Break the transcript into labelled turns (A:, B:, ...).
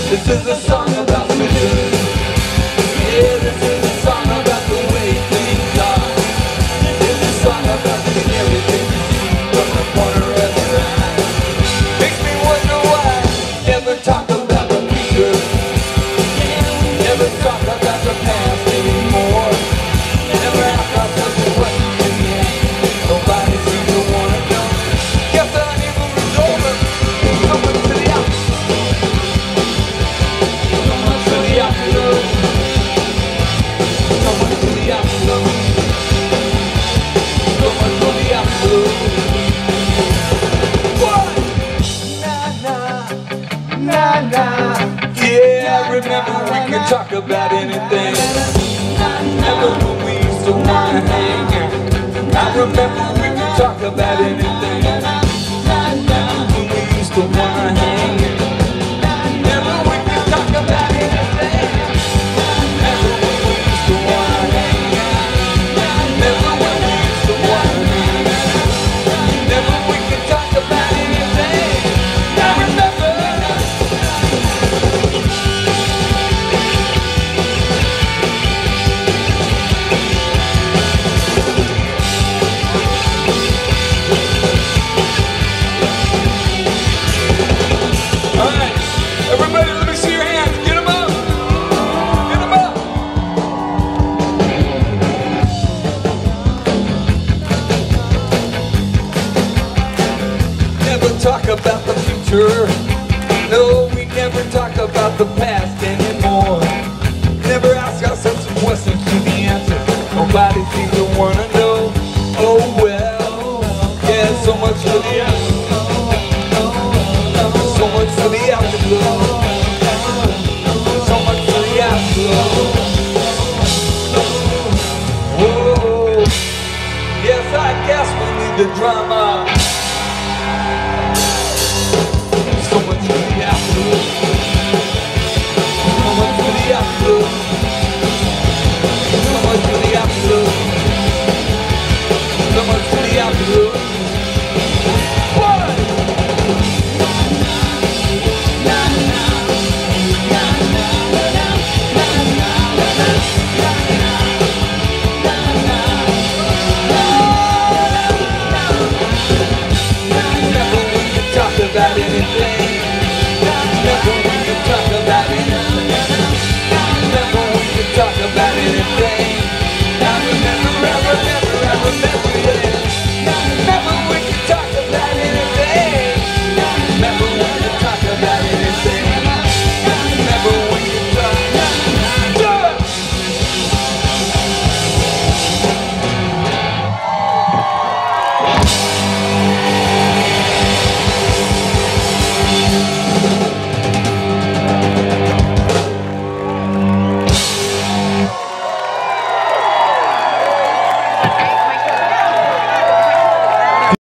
A: This is a song about vision. Yeah, this is a song about the way things are. This is a song about seeing everything you see from the corner of your eye. Makes me wonder why we never talk about the future. Never talk about the past anymore. Never ask ourselves the questions in the end. Nobody seems to want to know. Guess our evil is over. So much to the afternoon. So much to the afternoon. So much to the afternoon. So much to the afternoon. What? Nah, nah. Yeah, I remember we could talk about anything. Remember when we used to wanna hang out. I remember we could talk about anything. Remember when we used to wanna hang out. Remember we could talk about anything. Remember when we used to wanna hang out. Remember when we used to wanna hang out. Remember we could talk about anything. I remember. Alright, everybody let me see your hands. Get them up. Get them up. Never talk about the future. No, we never talk about the past.